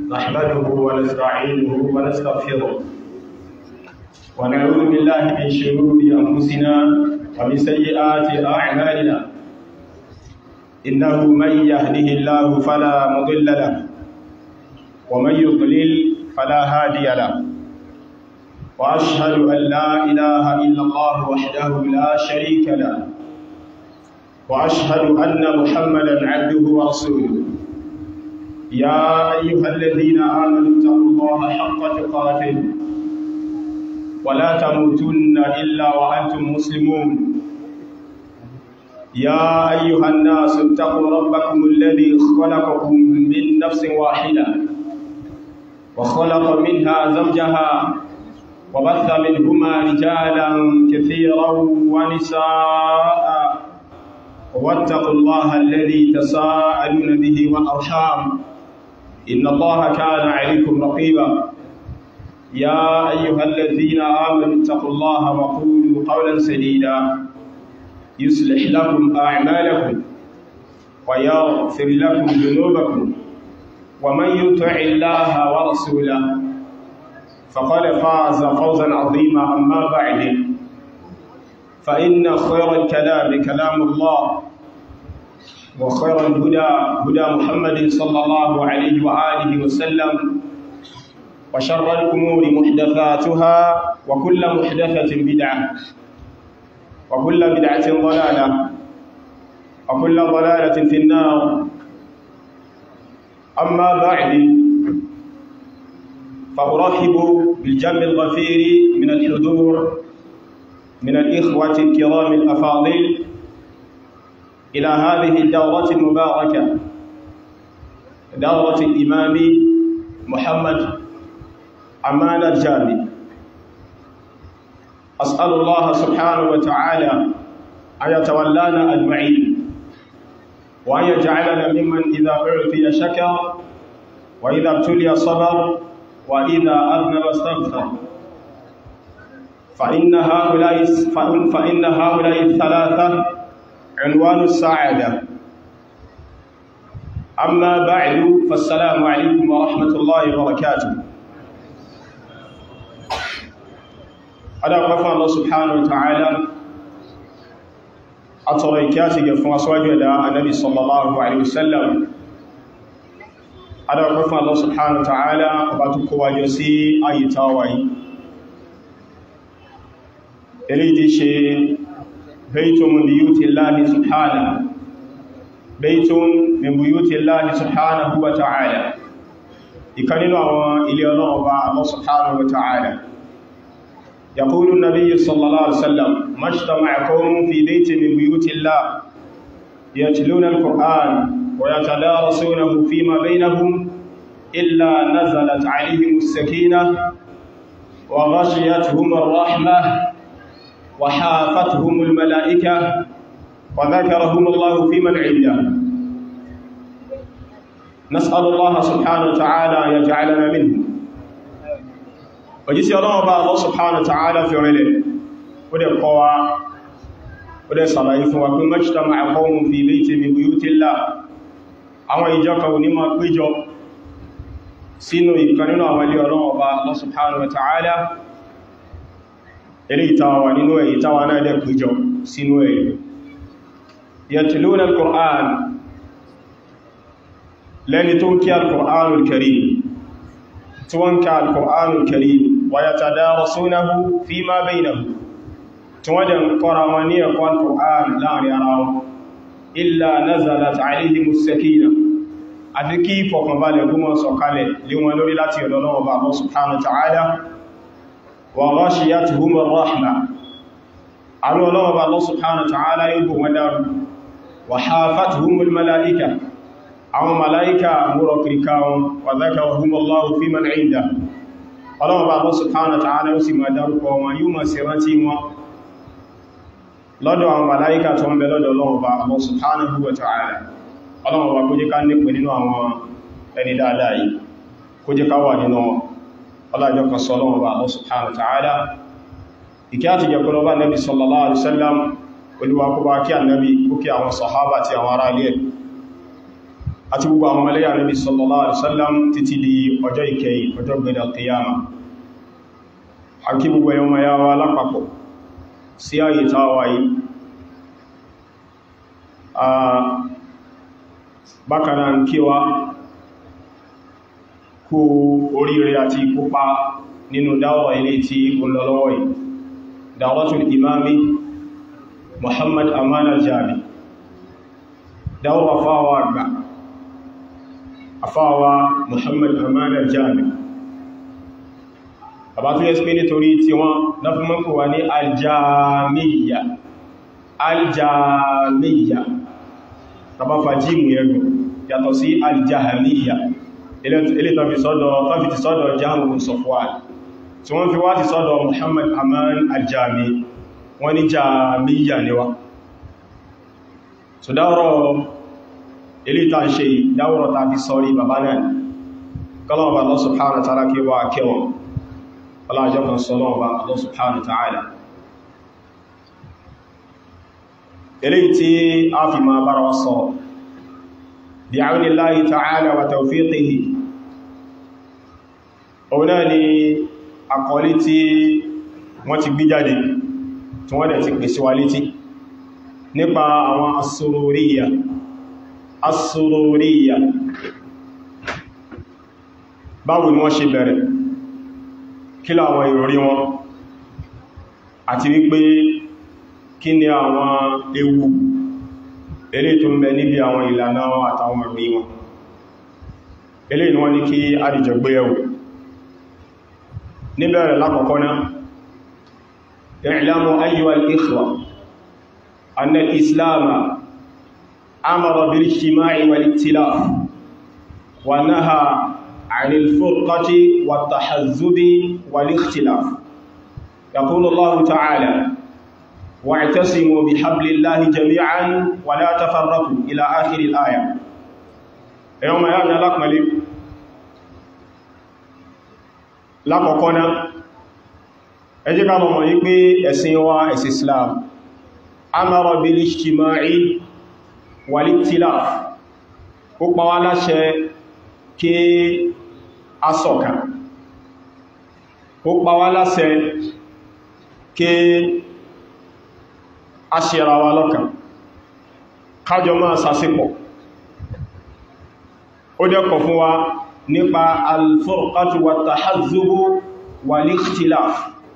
نحمده ونستعينه ونستغفره ونعوذ بالله من شرور أنفسنا ومن سيئات أعمالنا إنه من يهده الله فلا مضل له ومن يضلل فلا هادي له وأشهد أن لا إله إلا الله وحده لا شريك له وأشهد أن محمدا عبده ورسوله يا أيها الذين آمنوا اتقوا الله حق تقاته ولا تموتن إلا وأنتم مسلمون يا أيها الناس اتقوا ربكم الذي خلقكم من نفس واحدة وخلق منها زوجها وبث منهما رجالا كثيرا ونساء واتقوا الله الذي تساءلون به والأرحام إن الله كان عليكم رقيبا يا أيها الذين آمنوا اتقوا الله وقولوا قولا سديدا يصلح لكم أعمالكم ويغفر لكم ذنوبكم ومن يطع الله ورسوله فقد فاز فوزا عظيما. أما بعد فإن خير الكلام كلام الله وخير الهدى هدى محمد صلى الله عليه وآله وسلم وشر الأمور محدثاتها وكل محدثة بدعة وكل بدعة ضلالة وكل ضلالة في النار. أما بعد فأرحب بالجمع الغفير من الحضور من الإخوة الكرام الأفاضل إلى هذه الدورة المباركة، دورة الإمام محمد أمان الجامي. أسأل الله سبحانه وتعالى أن يتولانا أجمعين وأن يجعلنا ممن إذا أعطي شكر وإذا ابتلي صبر وإذا أذنب استغفر، فإن هؤلاء الثلاثة عنوان السعادة. أما بعد فالسلام عليكم ورحمة الله وبركاته. أدعو الله سبحانه وتعالى أتريكاتك فمسواج النبي صلى الله عليه وسلم. أدعو الله سبحانه وتعالى أباتك واجسي أي تاوي إليدي شيء بيت من بيوت الله سبحانه، بيت من بيوت الله سبحانه وتعالى. يكننوا إلى الله سبحانه وتعالى. يقول النبي صلى الله عليه وسلم: ما اجتمع قوم في بيت من بيوت الله يتلون القرآن ويتدارسونه فيما بينهم إلا نزلت عليهم السكينة وغشيتهم الرحمة وحافتهم الملائكة وذكرهم الله في من عنده. نسأل الله سبحانه وتعالى أن يجعلنا منهم. وجيسي الله سبحانه وتعالى في عليه ودي قوى ودي صلاة وكل ما اجتمع قوم في بيت من بيوت الله àwọn ìjọ kan ní máa péjọ sínú ìkan nínú àwọn ilé Ọlọ́run Ọba Allah subhanahu wa ta'ala, ilé ìtawà nínú ẹ̀ ìtawà náà dẹ̀ péjọ sínú ẹ̀. yatluna al-Qur'an lẹ́ni tó ń kí al-Qur'anul Karim, tí wọ́n ká al-Qur'anul Karim wa yatadarasunahu fima baynahum, tí wọ́n dẹ̀ ń kọ́ra wọn ní ẹ̀kọ́ al-Qur'an láàrin ara wọn. Illa nazalat alayhimus sakina, àti kí fọkànbalẹ̀ kó máa sọ̀kalẹ̀ lé wọn lórí láti ọ̀dọ̀ Ọlọ́run Ọba Allah subhanahu wa ta'ala. Wa ghashiyatuhumur rahma, àánú Ọlọ́run Ọba Allah subhanahu wa ta'ala yóò bò wọn dárú. Wa hafatuhumul malaika, àwọn malaika múrọ̀ kìríká wọn. Wa dhakarahumullahu fi man 'indah, Ọlọ́run Ọba Allah subhanahu wa ta'ala yóò sì máa dárúkọ wọn, yóò máa sì rántí wọn lọ́dọ̀ àwọn màláíkà tó ń bẹ lọ́dọ̀ Ọlọ́run Ọba Allah subhanahu wa ta'ala. Ọlọ́run Ọba kó jẹ́ ká nípe nínú àwọn ẹni dáadáa yìí, kó jẹ́ ká wà nínú ọlájọ́ kan sọ Ọlọ́run Ọba Allah subhanahu wa ta'ala. Ìkẹ́ àti jẹ́ kọ́lọ́ bá Nabi sallallahu alaihi wasallam, Olúwa kó bá kí Ànábì, kó kí àwọn sàhábà àti àwọn ará ilé àti gbogbo àwọn ọmọlẹ́yà Nabi sallallahu alaihi wasallam títí di ọjọ́ ìkẹyìn ọjọ́ gbẹ̀dẹ̀ al-qiyama. Àkí gbogbo ẹ̀yọ́ ma yá wa lápapọ̀ sí ayé táwà yìí. Bákanáà ń kí wa kú oríire àti kópa nínú dáwà ilé tí ó lọ lọ́wọ́ yìí. Da'watul Imami Muhammad Aman al-Jami. Dáwà fáwà àgbà. Afáwa Muhammad Aman al-Jami. Bàbá tó yẹ́ sí pé nítorí tí wọ́n na fi mọ́ kò wà ní al-Jamiyya. Al-Jamiyya. Tàbá fàjímù ẹgbùn yàtọ̀ sí al-Jahamiyya. Ilé tàbí sọ́dọ̀ Jahm bin Safwan. Tí wọ́n fi wá ti sọ́dọ̀ Muhammad Aman al-Jami. Wọ́n ní Jamiyya ni wá. So dáwọ́rọ̀ ilé ta ṣe dáwọ́rọ̀ ta fi sọ́rí bàbá náà. Kọ́lọ̀wọ̀ Allah subhanahu wa ta'ala kí wá kẹwọn. Ọlájọ́ kan sọ́lọ́wọ́ Allah subhanahu wa ta'ala. Ilé tí a fi máa bára wa sọ bi'awnillahi ta'ala wa tawfiqihi. Òun náà ni àkọlé tí wọ́n ti gbé jáde tí wọ́n dẹ̀ ti pèsè wa létí nípa àwọn as-sururiyya. As-sururiyya. Báwo ni wọ́n ṣe bẹ̀rẹ̀? Kí láwọn ìròrí wọn? Àti wípé kí ni àwọn ewu eléyìí tó ń bẹ níbi àwọn ìlànà àtàwọn ìròrí wọn? Eléyìí ni wọ́n ní kí àdìjọ gbé ẹwù. Níbẹ̀rẹ̀ lákọ̀ọ́kọ́ náà, i'lamu ayyuhal ikhwa anna al-islam amara bil-ijtima'i wal-iktilaf wa naha 'anil furqati wat-tahazzubi wal-ikhtilaf. Yaqulu Allahu ta'ala wa'tasimu bihablillahi jami'an wa la tafarraqu ila akhiril aya. Ẹ̀yọ́ ma yá ní alákùnrin lákọ̀ọ́kọ́ náà, ẹ jẹ́ ká mọ̀ yí pé ẹ̀sìn wa ẹ̀sìn Islam amara bil-ijtima'i wal-iktilaf. Ó pa wá láṣẹ kí a ṣọ̀kan. Ó pa wá láṣẹ kí a ṣera wa lọ́kan. Kájọ máa sásípọ̀. Ó dẹ̀ kọ̀ fún wa nípa al-furqatu wat-tahazzubu wal-ikhtilaf.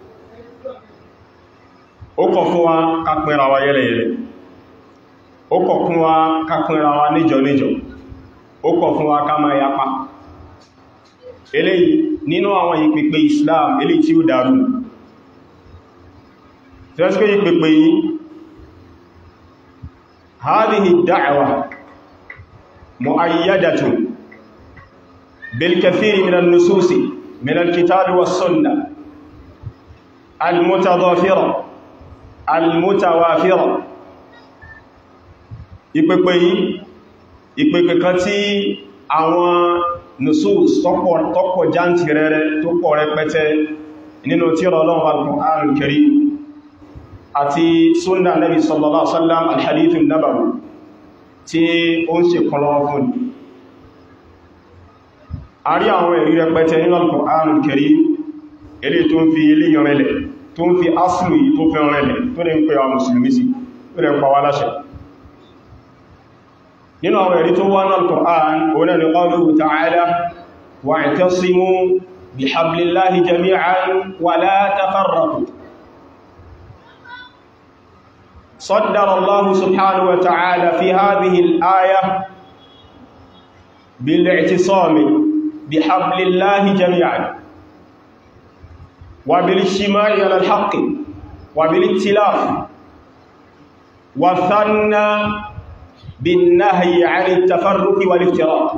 Ó kọ̀ fún wa ká pínra wa yẹ́lẹ̀yẹ̀lẹ̀. Ó kọ̀ fún wa ká pínra wa níjọ níjọ. Ó kọ̀ fún wa ká máa yapa. Eléyìí nínú àwọn ìpèpè Islam eléyìí tí ó dàrú. Tí ó sì pé ìpèpè yìí, hadhihi ad-da'wa mu'ayyadatun بالكثير من النصوص من الكتاب والسنة المتضافرة المتوافرة. Ìpèpè yìí, ìpèpè kan tí àwọn nusus tọ́pọ̀ jántìrẹrẹ tó pọ̀ rẹpẹtẹ nínú tírà Ọlọ́run Al-Qur'an Al-Karim àti Sunnah Nabi sallallahu alaihi wasallam al-Hadith an-Nabawi tí ó ń ṣe kọlọ́wọ́ fún ni. A rí àwọn ẹ̀rí rẹpẹtẹ nínú Al-Qur'an Al-Karim ilé tó ń fi ilé ìrìnlẹ̀ tó ń fi aslu yìí tó fi rìnlẹ̀ tó ní ń pè àwọn mùsùlùmí sí tó rẹ̀ ń pa wá láṣẹ. Nínú àwọn ẹ̀rí tó wá ní Al-Qur'an òun ni qawluhu ta'ala wa'tasimu bihablillahi jami'an wa la tafarraqu. صدر الله سبحانه وتعالى في هذه الآية بالاعتصام بحبل الله جميعا وبالاجتماع على الحق وبالائتلاف وثنى بالنهي عن التفرق والافتراق.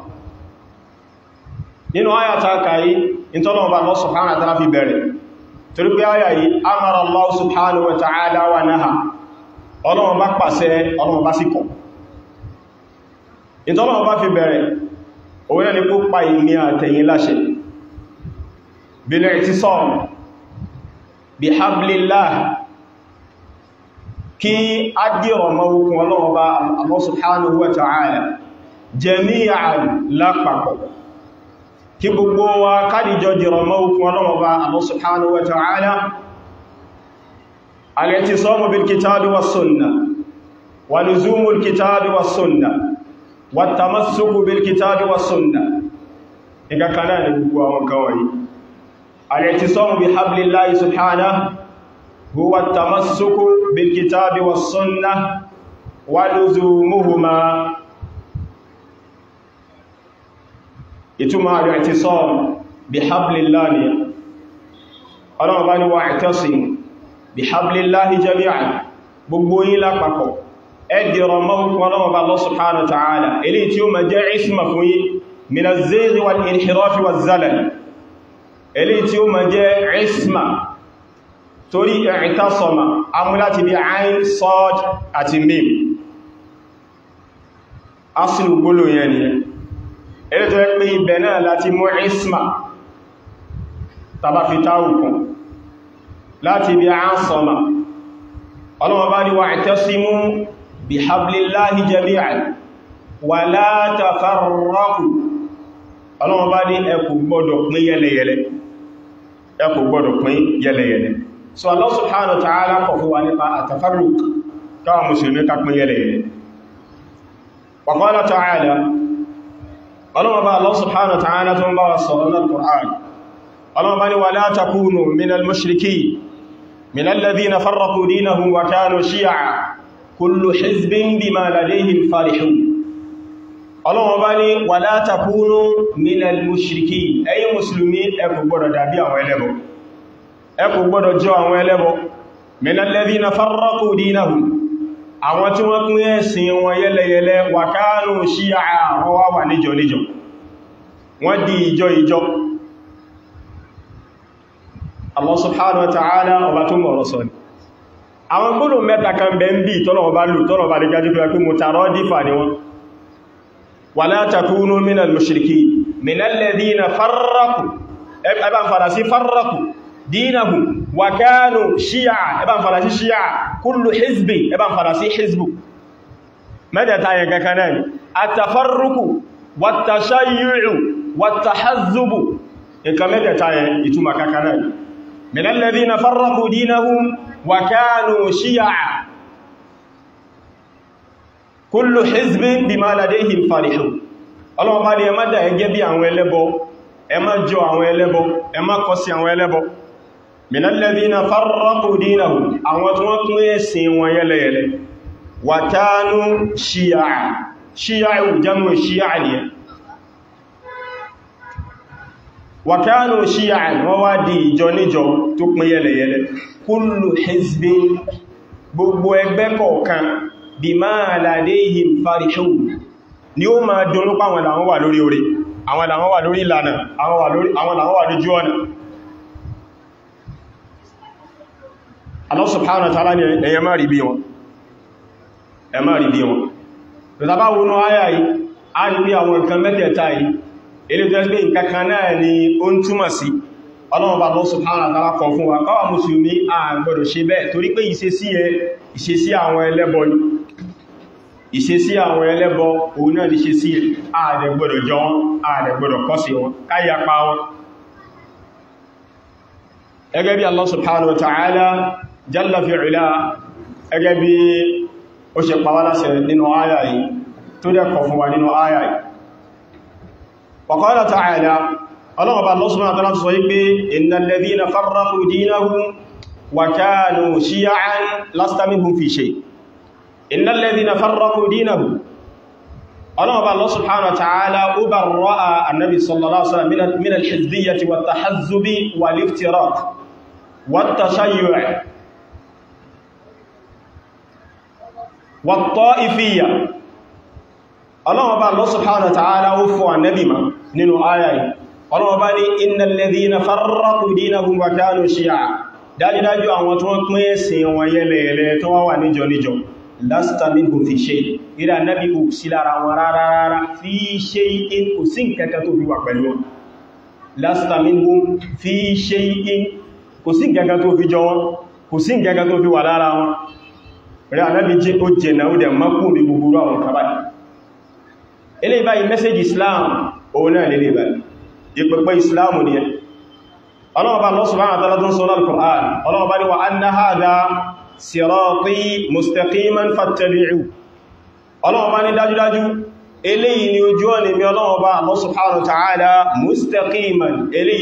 nínú àyà ta kàí ìtọ́lọ̀ ọba Allah subhanahu wa ta'ala fi bẹ̀rẹ̀ torí pé àyà yìí amara Allah subhanahu wa ta'ala wa naha. Ọlọ́run bá pàṣẹ, Ọlọ́run bá sì kọ̀. Ìtọ́lọ́run bá fi bẹ̀rẹ̀ òun náà ni kó pa ìmí àtẹ̀yìn láṣẹ bil-i'tisam bihablillah, kí á dìrọ̀ mọ́ okùn Ọlọ́run bá Allah subhanahu wa ta'ala jami'an lápapọ̀ kí gbogbo wa kádìjọ jìrọ̀ mọ́ okun ọlọ́mọba Allah subhanahu wa ta'ala al-i'tisamu bil kitabi was sunnah wa luzumul kitabi was sunnah wa tamassuku bil kitabi was sunnah ìgbà kan náà ni gbogbo àwọn kawai al-i'tisamu bi hablillahi subhanahu huwa tamassuku bil kitabi was sunnah wa luzumuhuma ìtumọ̀ al-i'tisam bi hablillahi ọlọ́run bá ní wa'tasimu bi hablillahi jami'an gbogbo yín lápapọ̀ ẹdìrọ̀ mọ́kún ọlọ́run bá Allah subhanahu wa ta'ala ilé tí ó ma jẹ́ isma fún yí min az-zayg wal inhiraf waz zalal ilé tí ó ma jẹ́ isma torí i'tasama amúláti bí ayn sad àti mim asìlù gbólò yẹn ni ilé tó yẹ pé ibẹ̀ náà láti mú isma tàbá fi táwùkùn láti bí asama ọlọ́wọ́ bá ní wa'tasimu bihablillahi jami'an wa la tafarraqu ọlọ́wọ́ bá ní ẹ kò gbọdọ̀ pín yẹlẹyẹlẹ ẹ kò gbọdọ̀ pín yẹlẹyẹlẹ so Allah subhanahu wa ta'ala kọ̀ fún wa nípa àtàfàrùk káwà musulmi ká pín yẹlẹyẹlẹ wa qala ta'ala ọlọ́wọ́ bá Allah subhanahu wa ta'ala tó ń bá wa sọ̀rọ̀ náà Qur'an ọlọ́wọ́ bá ní wa la takunu minal mushrikin من الذين فرقوا دينهم وكانوا شيعا كل حزب بما لديهم فرحون الله بني ولا تكونوا من المشركين أي مسلمين أكو بودو دابي أو إلبو أكو بودو جو أو إلبو من الذين فرقوا دينهم àwọn tí wọ́n pín ẹ̀sìn wọn yẹ́lẹyẹ̀lẹ wàkánù ṣíyà wọ́n wà níjọ níjọ wọ́n di ìjọ Allah subhanahu wa ta'ala ọba tó mọ̀rọ̀ sọ ni àwọn gbọ́nà mẹ́ta kan bẹ̀ ń bí tọ́lọ̀wọ̀ bá lù tọ́lọ̀wọ̀ bá lè gájú pé mutaraddifa ni wọ́n wala takunu minal mushrikin minal ladhina farraqu ẹbá ń fara sí farraqu dinahum wa kanu shi'a ẹbá ń fara sí shi'a kullu hizbi ẹbá ń fara sí hizbu mẹ́tẹ̀ta yẹn kankan náà ni at-tafarruqu wat-tashayyu'u wat-tahazzubu nǹkan mẹ́tẹ̀ta yẹn ìtumọ̀ kankan náà ni من الذين فرقوا دينهم وكانوا شيعا كل حزب بما لديهم فرحون Ọlọ́run bá ní ẹ má dà ẹgẹ́ bí àwọn ẹlẹ́bọ ẹ má jọ àwọn ẹlẹ́bọ ẹ má kọ́ sí àwọn ẹlẹ́bọ من الذين فرقوا دينهم àwọn tí wọ́n tún ẹ̀sìn wọn yẹ́lẹ̀yẹ̀lẹ̀ وكانوا شيعا شيعا jamu shi'a ni wàkánù ṣíyà wọ́n wá di ìjọ níjọ tó pín yẹlẹyẹlẹ kullu hizbin gbogbo ẹgbẹ́ kọ̀ọ̀kan bima ladayhim farihun ni ó máa dúnú pàwọn làwọn wà lórí orí àwọn làwọn wà lórí ìlànà àwọn làwọn wà lójú ọ̀nà Allah subhanahu wa ta'ala ni ẹ̀yẹ má rí bí wọn ẹ má rí bí wọn lọ́tàbá wọnú ayá yìí a rí bí àwọn nǹkan mẹ́tẹ̀ẹ̀ta yìí ilé tó ẹgbẹ́ nǹkankan náà ni ó ń túmọ̀ sí Ọlọ́run bá Allah subhanahu wa ta'ala kọ fún wa káwà mùsùlùmí a gbọ́dọ̀ ṣe bẹ́ẹ̀ torí pé ìṣesí àwọn ẹlẹ́bọ ni ìṣesí àwọn ẹlẹ́bọ òun náà ni ṣe sí ààdẹ̀ gbọ́dọ̀ jọ wọn ààdẹ̀ gbọ́dọ̀ kọ́ sí wọn káyapa wọn ẹgẹ́ bí Allah subhanahu wa ta'ala jalla fi ula ẹgẹ́ bí ó ṣe pàwálásẹ̀ nínú áyà yìí tó dẹ̀ kọ fún wa nínú áyà yìí وقال تعالى الله سبحانه وتعالى صيبه إن الذين فرقوا دينهم وكانوا شيعا لست منهم في شيء إن الذين فرقوا دينهم الله سبحانه وتعالى أبرأ النبي صلى الله عليه وسلم من الحزبية والتحزب والافتراق والتشيع والطائفية Allah subhanahu wa ta'ala ó fún ànábì ma nínú àyà yìí Allah bá ní innal ladhina farraqu dinahum wa kanu shi'a dájídájú àwọn tó wọ́n pín ẹ̀sìn wọn yẹ́lẹ̀yẹ̀lẹ̀ tó wà níjọ níjọ lasta minhum fi shay ìrà ànábì kò sí lára wọn rárá fi shay'in kò sí nǹkankan tó fi wà pẹ̀lú wọn lasta minhum fi shay'in kò sí nǹkankan tó fi jọ wọn kò sí nǹkankan tó fi wà lára wọn rẹ̀ ànábì jẹ́ ó jẹ́ náà ó dẹ̀ mọ́kù mi gbogbo àwọn kàbáyì eléyìí báyìí mẹ́sẹ̀jì Islam òun náà lè báyìí ìpẹ̀pẹ̀ Islam ni ẹ ọlọ́wọ́ bá Allah subhanahu wa ta'ala tún sọ al-Qur'an ọlọ́wọ́ bá ní wa anna hadha sirati mustaqiman fattabi'u ọlọ́wọ́ bá ní dájúdájú eléyìí ni ojú ọ̀nà mi ọlọ́wọ́ bá Allah subhanahu wa ta'ala mustaqiman eléyìí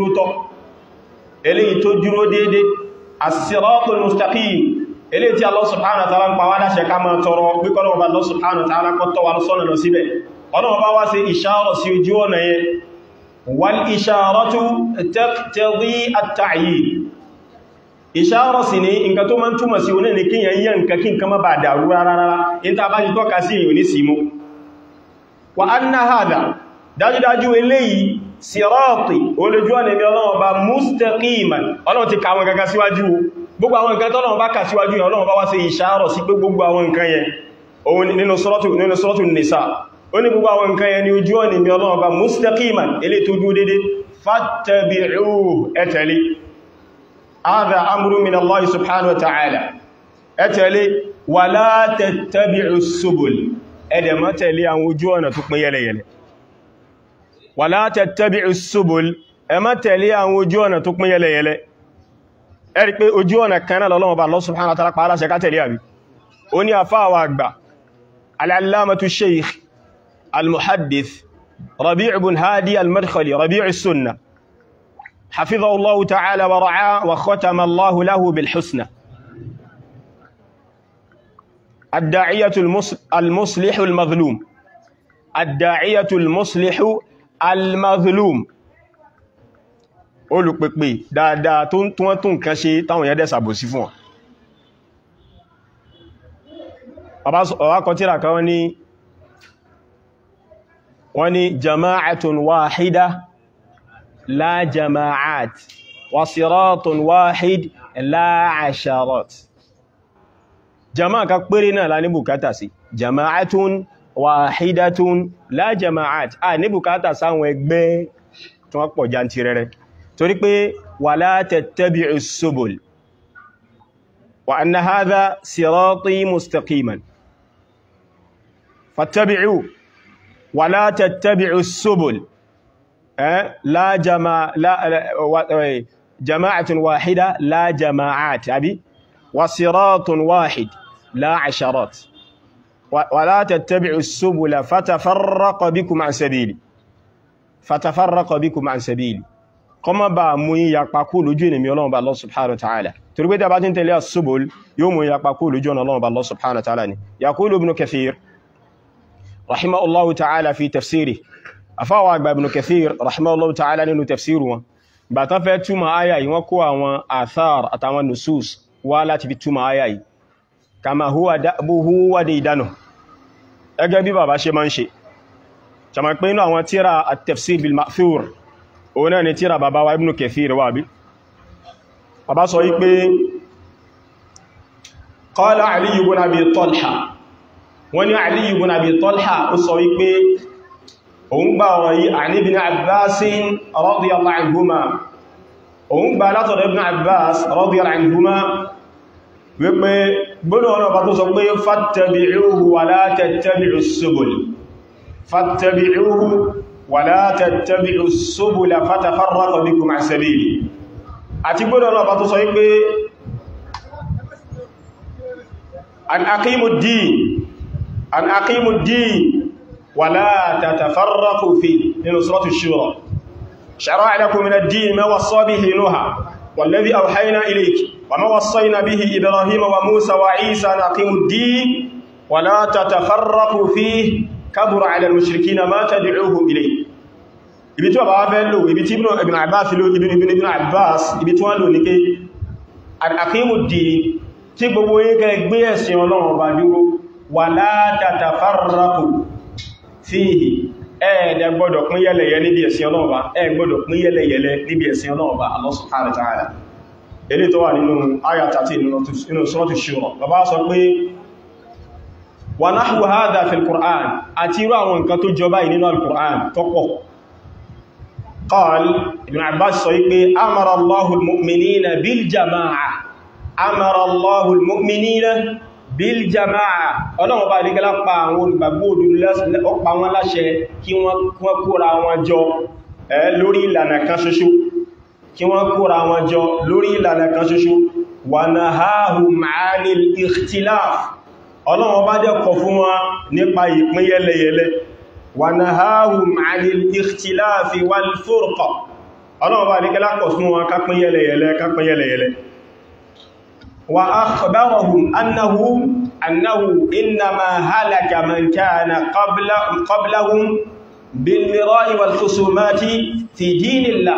tó dúró dédé as-siratul mustaqim eléyìí tí Allah subhanahu wa ta'ala ń pa wá láṣẹ ká máa tọrọ pípọ́lọ́wọ́ bá Allah subhanahu wa ta'ala kọ́ tọ́ wa sọ́nà lọ síbẹ̀ ọlọ́wọ́ bá wá sí ìṣàrọ̀ sí ojú ọ̀nà yẹn wal isharatu taqtadi at-ta'yin ìṣàrọ̀ sí ní nǹkan tó máa ń túmọ̀ sí oní ní kíyàn yẹn nǹkan kí nǹkan má bá dàrú rárá in ta bá jí tọ́ka sí ìyò ní símú wa anna hadha dájúdájú eléyìí sirati olójú ọ̀nà mi Ọlọ́run bá mustaqiman Ọlọ́run ti kàwọn gaga síwájú gbogbo àwọn nǹkan tọ́lọ́run bá kà síwájú yẹn Ọlọ́run bá wá sí ìṣàrọ̀ sí pé gbogbo àwọn nǹkan yẹn òun nínú suratu Nisa ó ní gbogbo àwọn nǹkan yẹn ni ojú ọ̀nà mi Ọlọ́run bá mustaqiman eléyìí tó dúró dédé fattabi'uhu ẹ tẹ̀lé hadha amru min Allah subhanahu wa ta'ala ẹ tẹ̀lé wala tattabi'us subul ẹ̀dẹ̀ má tẹ̀lé àwọn ojú ọ̀nà tó pín yẹlẹyẹlẹ wala tattabi'us subul ẹ má tẹ̀lé àwọn ojú ọ̀nà tó pín yẹlẹyẹlẹ ẹ rí pé ojú ọ̀nà kan náà l'Ọlọ́run bá Allah subhanahu wa ta'ala pa aláṣẹ ká tẹ̀lé àbí ó ní àfáàwà àgbà al-allamatu shaykh al-muhaddith Rabi' ibn Hadi al-Madkhali Rabi' as-Sunnah حفظه الله تعالى ورعاه وختم الله له بالحسنى الداعية المصلح المظلوم الداعية المصلح المظلوم olùpèpè dáadáa tó tún kan ṣe táwọn yẹ́dẹ̀ sàbòsí fún ọ̀rá kọtíra kan wọ́n ní jama'atun wahida لا جماعات وصراط واحد لا عشرات جماعة كبيرنا لا نبكاتا سي جماعة واحدة لا جماعات نبكاتا سانو ẹgbẹ́ tó pọ̀ jantirẹrẹ torí pé ولا تتبعوا السبل وأن هذا صراطي مستقيما فاتبعوا ولا تتبعوا السبل لا جماعة واحدة لا جماعات أبي وصراط واحد لا عشرات ولا تتبعوا السبل فتفرق بكم عن سبيلي كما با مو يقاكو لوجو ni mi Ọlọ́run ba Allah subhanahu wa ta'ala torí pé tá bá tin tẹ̀lé as-subul yó mú yaqaku lójú ọ̀nà Ọlọ́run ba Allah subhanahu wa ta'ala ni yaqulu ibn Kathir rahimahullahu ta'ala fi tafsiri afáwà àgbà Ibn Kathir rahimahullahu ta'ala nínú tafsiru wọn bá tán fẹ́ túmọ̀ àyà yìí wọ́n kó àwọn athar àtàwọn nusus wá láti fi túmọ̀ àyà yìí kama huwa da'buhu wa daydanu ẹgẹ́ bí bàbá ṣe máa ń ṣe ṣàmà pé inú àwọn tíra at-tafsir bil ma'thur òun náà ni tíra bàbá wa Ibn Kathir wà bí bàbá sọ wípé qala Ali ibn Abi Talha wọ́n ní Ali ibn Abi Talha ó sọ wípé òun gbà ọ̀rọ̀ yìí àní ibn Abbas radiyallahu anhuma òun gbà látọ̀dọ̀ ibn Abbas radiyallahu anhuma wípé gbọ́nà ọ̀nà bá tó sọ pé fattabi'uhu wa la tattabi'us subul fattabi'uhu wa la tattabi'us subula fatafarraqa bikum an sabili àti gbọ́nà ọ̀nà bá tó sọ wípé an aqimud din ولا تتفرقوا فيه من سورة الشورى شرع لكم من الدين ما وصى به نوح والذي أوحينا إليك وما وصينا به إبراهيم وموسى وعيسى أن أقيموا الدين ولا تتفرقوا فيه كبر على المشركين ما تدعوهم إليه ibi tí bàbá fẹ́ lò ibi tí Ibn Abbas lò Ibn Abbas ibi tí wọ́n lò ní pé àkíyèmù dì tí gbogbo yínkẹ́ gbé ẹ̀sìn Ọlọ́run bá dúró wala tatafarraqu fíhì ẹ̀ẹ̀dẹ̀ gbọ́dọ̀ pín yẹ́lẹ̀yẹ níbi ẹ̀sìn Ọlọ́run bá gbọ́dọ̀ pín yẹ́lẹ̀yẹlẹ níbi ẹ̀sìn Ọlọ́run bá Allah subhanahu wa ta'ala èdè tó wà nínú àyà 13 nínú Suratu Shura bàbá sọ pé wa nahwu hadha fil Qur'an àti irú àwọn nǹkan tó jọba nínú al-Qur'an tó pọ̀ qal Ibn Abbas sọ pé amara Allahu al-mu'minina bil jama'a amara Allahu al-mu'minina bil jama'a ọlọ́run bá nígbẹ́lá pa àwọn olùgbàgbọ́ òdodo ó pa wọ́n láṣẹ kí wọ́n kóra wọn jọ lórí ìlànà kan ṣoṣo kí wọ́n kóra wọn jọ lórí ìlànà kan ṣoṣo wa nahahum 'anil ikhtilaf ọlọ́run bá jẹ́ kọ̀ fún wọn nípa ìpín yẹlẹyẹlẹ wa nahahum 'anil ikhtilafi wal furqa ọlọ́run bá nígbẹ́lá kọ̀ fún wọn ká pín yẹlẹyẹlẹ wa akhbarahum annahu innama halaka man kana qablahum bil mira'i wal khusumati fi dinillah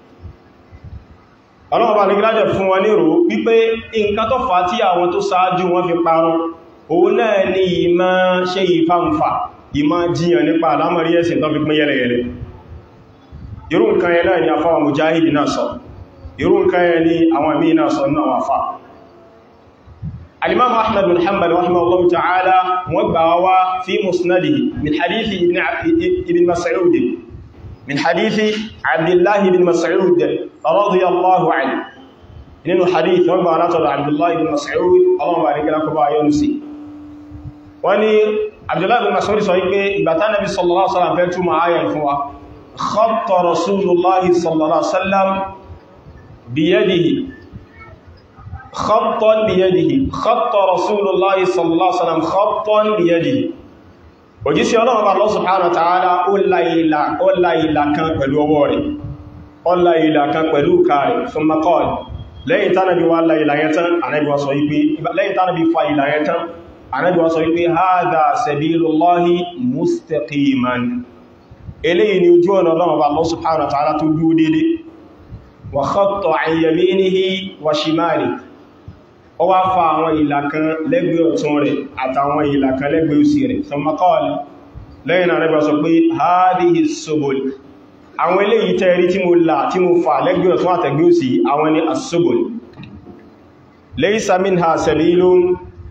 ọlọ́run bá nígbẹ́lá jẹ́ fún wọn nírò wípé nǹkan tó fà tí àwọn tó ṣáájú wọn fi parun òun náà ni ìmá ṣe ìfàǹfà ìmá jíyàn nípa àlámọ̀rí ẹ̀sìn tó fi pín yẹlẹyẹlẹ irú nǹkan yẹn náà ni afáwà mujahidi náà sọ irú nǹkan yẹn ni àwọn míì náà sọ náà wà fà al-imam ahmad bin hanbal rahimahullahu ta'ala wọ́n gbà wá fi musnadihi min hadithi ibn mas'ud min hadithi abdullah ibn mas'ud radiyallahu anhu nínú hadith wọ́n gbà látọ̀dọ̀ abdullah ibn mas'ud ọlọ́run bá nígbà kọba yọ́nu sí wọ́n ni abdullah ibn mas'ud sọ wípé ìgbàtà nabi sallallahu alaihi wasallam fẹ́ túnmọ̀ ayà fún wa khatta rasulullahi sallallahu alaihi wasallam biyadihi khattan biyadihi khatta rasulullahi sallallahu alaihi wasallam khattan biyadihi òjíṣẹ́ ọlọ́run bá Allah subhanahu wa ta'ala ó la ìlà kan pẹ̀lú ọwọ́ rẹ̀ ó la ìlà kan pẹ̀lú kààrẹ̀ thumma qala lẹ́yìn tánàbí wá la ìlà yẹn tán ànábì wá sọ wípé lẹ́yìn tánàbí fa ìlà yẹn tán ànábì wá sọ wípé hadha sabilullahi mustaqiman eléyìí ni ojú ọ̀nà ọlọ́run bá Allah subhanahu wa ta'ala tó dúó dédé wa khatta an yaminihi wa shimalihi ó wá fa àwọn ìlà kan lẹ́gbẹ̀ẹ́ ọ̀tún rẹ̀ àtàwọn ìlà kan lẹ́gbẹ̀ẹ́ òsì rẹ̀ thumma qala lẹ́yìn ànábì wá sọ pé hadhihi subul àwọn eléyìí tẹ́rí tí mo là tí mo fà lẹ́gbẹ̀ẹ́ ọ̀tún àtẹ̀gbẹ́ òsì àwọn ni as-subul laysa minha sabilun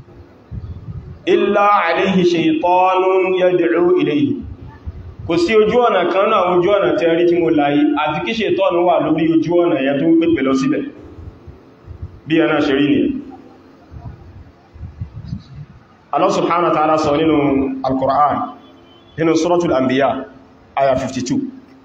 illa alayhi shaytanun yad'u ilayhi kò sí ojú ọ̀nà kan náà ojú ọ̀nà tẹ́rí tí mo láyé àti kí ṣètọ́nù wà lórí ojú ọ̀nà yẹn tó ń pèpè lọ síbẹ̀ bí ẹ̀nà ṣe rí ni Allah subhanahu wa ta'ala sọ nínú al-Qur'an nínú suratul anbiya aya 52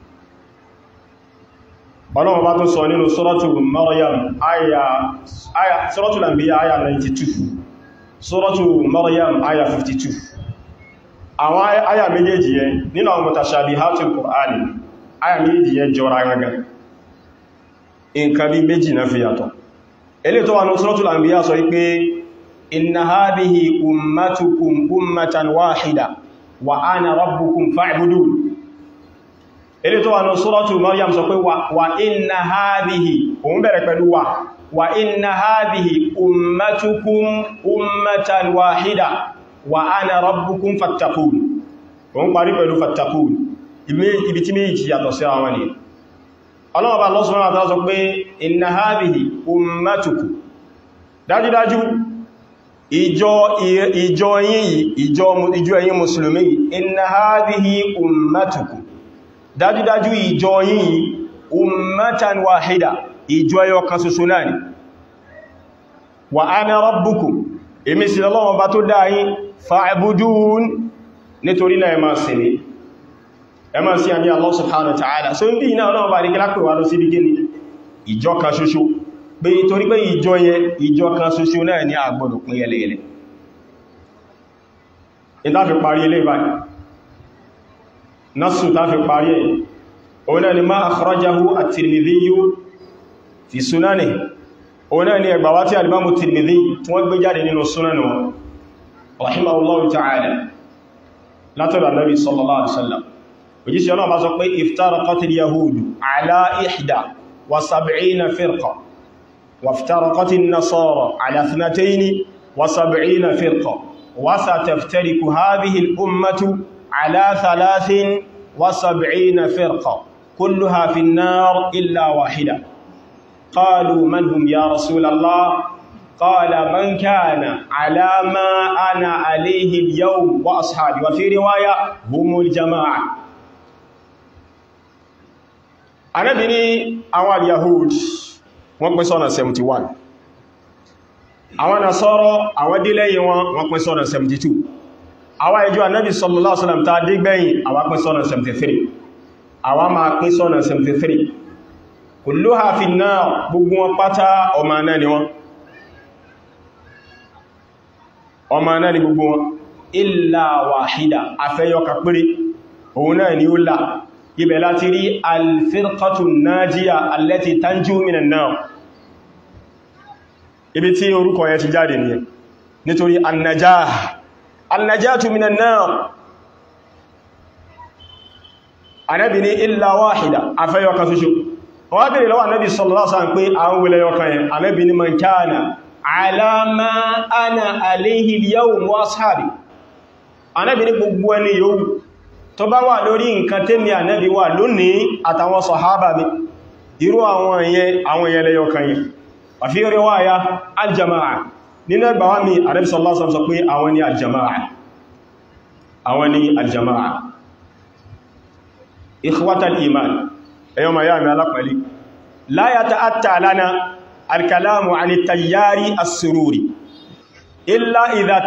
ọlọ́run bá tún sọ nínú suratul Maryam suratul anbiya aya 92 suratul Maryam aya 52 àwọn aya méjèèjì yẹn nínú àwọn mutashabihatul Qur'ani aya méjèèjì yẹn jọra gangan nǹkan bí méjì náà fi yàtọ̀ eléyìí tó wà ní suratul anbiya sọ wípé inna hadhihi ummatukum ummatan wahida wa ana rabbukum fa'budun eléyìí tó wà ní suratul Maryam sọ pé wa inna hadhihi òun bẹ̀rẹ̀ pẹ̀lú wa inna hadhihi ummatukum ummatan wahida wa ana rabbukum fattaqun wọ́n parí pẹ̀lú fattaqun ibi tí méjì yàtọ̀ sí àwọn ni Allah subhanahu wa ta'ala sọ pé inna hadhihi ummatukum dájúdájú ìjọ ẹ̀yin mùsùlùmí inna hadhihi ummatukum dájúdájú ìjọ yìí ummatan wahida ìjọ ẹyọ kan ṣoṣo náà ni wa ana rabbukum èmi sí Ọlọ́run bá tó dáyín fa'budun nítorí náà ẹ máa sí àmì Allah subhanahu wa ta'ala so ń bí iná Ọlọ́run bá rí kílá pè wá lọ sí dígé ní ìjọ kan ṣoṣo pé torí pé ìjọ kan ṣoṣo náà ní àgbọ̀dọ̀ pín yẹlẹyẹlẹ ìtàfi parí ilé ìbáyìí nasu ta fi parí ẹ̀ òun náà ni ma akhrajahu at-Tirmidhi fi sunanihi òun náà ni ẹgbàwá tí al-Imam at-Tirmidhi tí wọ́n gbé jáde nínú sunanu rahimahullahu ta'ala látọ̀dọ̀ Nabi sallallahu alaihi wasallam òjíṣẹ́ Ọlọ́run bá sọ pé iftaraqatil yahudu ala 71 firqa waftaraqatin nasara ala 72 firqa wa sataftariqu hadhihi al-ummatu على 73 فرقة كلها في النار إلا واحدة قالوا من هم يا رسول الله قال من كان على ما أنا عليه اليوم وأصحابي وفي رواية هم الجماعة أنا بني أول يهود وقبصنا 71 àwọn Nasara àwọn dé lẹ́yìn wọn wọ́n pín sọ́nà 72 àwa ìjọ Ànábì sallallahu alaihi wasallam tá dé gbẹ̀yìn àwa pín sọ́nà 73 àwa máa pín sọ́nà 73 kulluha fi an-nar gbogbo wọn pátá ọmọ náà ni wọ́n ọmọ náà ni gbogbo wọn illa wahida afẹ́yọka péré òun náà ni ó là ibẹ̀ láti rí al-firqatu an-najiya allati tanju minan nar ibi tí orúkọ yẹn ti jáde nìyẹn nítorí an-najatu minan nar Ànábì ní illa wahida afẹ́yọka ṣoṣo wọ́n bèèrè lọ́wọ́ Ànábì sallallahu alaihi wasallam pé àwọn wílẹ̀ yọkan yẹn Ànábì ní man kana ala ma ana alayhi al-yawm wa ashabi Ànábì ní gbogbo ẹni yóò tó bá wà lórí nǹkan tẹ́mi Ànábì wà lónìí àtàwọn sàhábà mi irú àwọn èèyàn lẹ́yọkan yẹn wà fi riwaya al-jama'a nínú ẹgbàwà mi Ànábì sallallahu alaihi wasallam sọ pé àwọn ni al-jama'a ikhwatal iman ẹ̀yọ́ ma yá mi alápẹ̀lẹ̀ la yata'atta lana al-kalamu 'ani at-tayyari as-sururi illa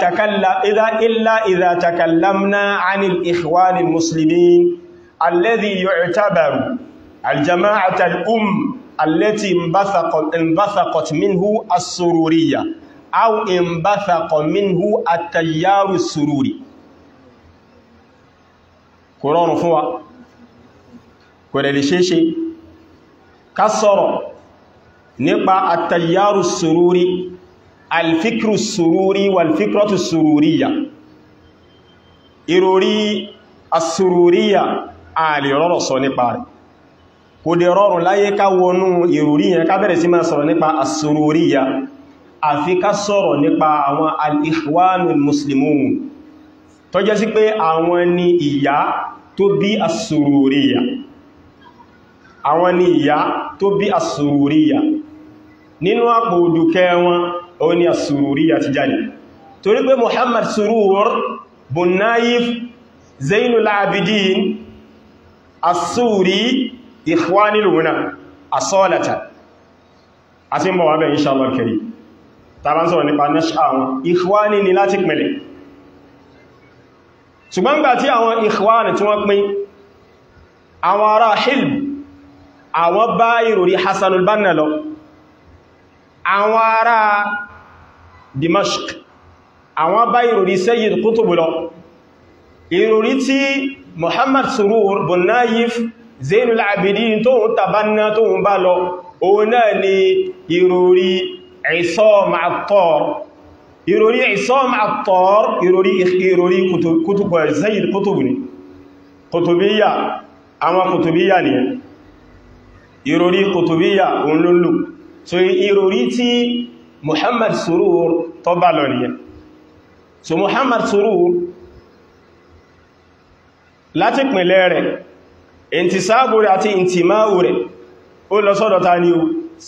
idha takallamna 'ani al-ikhwan al-muslimin alladhi yu'tabaru al-jama'ata allati inbathaqat minhu as-sururiyya aw inbathaqa minhu at-tayyaru as-sururi Kùránù fún wa kò lè ṣeéṣe ká sọ̀rọ̀ nípa at-tayyaru as-sururi al-fikru as-sururi wal-fikratu as-sururiyya ìròrí as-sururiyya a lè rọrọ̀ sọ nípa rẹ̀ kò dẹ̀ rọrùn láyé ká wọnú ìròrí yẹn ká bẹ̀rẹ̀ sí máa sọ̀rọ̀ nípa as-sururiyya àfi ká sọ̀rọ̀ nípa àwọn al-ikhwanul muslimun tó jẹ́ sí pé àwọn ni ìyá tó bí as-sururiyya àwọn ni ìyá tó bí as-sururiyya nínú àpò òdùkẹ́ wọn ó ní as-sururiyya ti jáde torí pé Muhammad Surur bun Naif Zainul Abidin as-Suri ikhwani luna asolata àti mọ̀ wà bẹ̀ inshallah al-karim tàbá ń sọ̀rọ̀ nípa náṣà wọn ikhwani ni láti pẹ̀lẹ̀ ṣùgbọ́n gbà tí àwọn ikhwani tí wọ́n pín àwọn ará Hilb àwọn bá ìròrí Hassanul Banna lọ àwọn ará Dimashq àwọn bá ìròrí Sayyid Qutb lọ ìròrí tí Muhammad Surur bun Naif Zainul Abidin tó ń tàbánná tó ń bá lọ òun náà ni ìròrí Isam at-Tar ìròrí Isam at-Tar ìròrí kútùbù Sayyid Qutb ni Qutubiyya àwọn Qutubiyya ni ìròrí Qutubiyya òun ló lò so ìròrí tí Muhammad Surur tó bá lọ nìyẹn so Muhammad Surur láti pìnlẹ̀ rẹ̀ intisabu rẹ̀ àti intimáwù rẹ̀ ó lọ sọ́dọ̀ ta ni o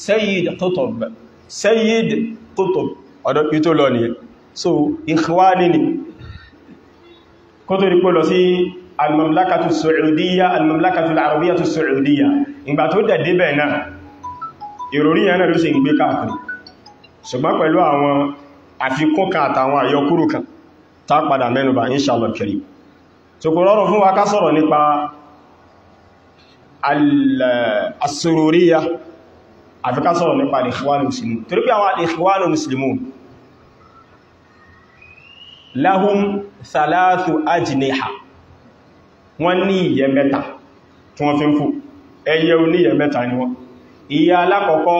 Sayyid Qutb ọ̀dọ̀ pító lọ nìyẹn so ikhwani ni kó tó rí pó lọ sí al-mamlakatu Saudiya al-mamlakatu al-arabiyyatu Saudiya ìgbà tó dẹ̀dẹ̀ bẹ̀ náà ìròrí yẹn náà ló sì ń gbé káàkiri ṣùgbọ́n pẹ̀lú àwọn àfikún kan àtàwọn àyọkúrò kan tá padà mẹ́nubà inshallah karim so kò rọrùn fún wa ká sọ̀rọ̀ nípa al-sururiyya àfi ká sọ̀rọ̀ nípa al-ikhwanul muslimun torí pé àwọn al-ikhwanul muslimun lahum thalathu ajniha wọ́n ní ìyẹ́ mẹ́ta tí wọ́n fi ń fò ẹyẹ oníyẹ́ mẹ́ta ni wọ́n ìyẹ́ alákọ̀ọ́kọ́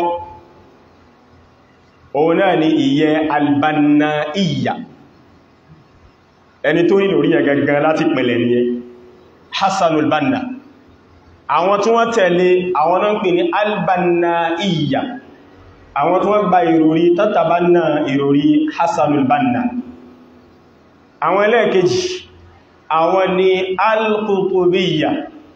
òun náà ni ìyẹ́ al-bannaiyya ẹni tó ní lórí ẹgẹgẹ láti pẹ̀lẹ̀ ní Hassanul Banna àwọn tí wọ́n tẹ̀lé àwọn náà ń pè ní al-bannaiyya àwọn tí wọ́n gba ìròrí tatabanna ìròrí Hassanul Banna àwọn ẹlẹ́ẹ̀kejì àwọn ni al-Qutubiyya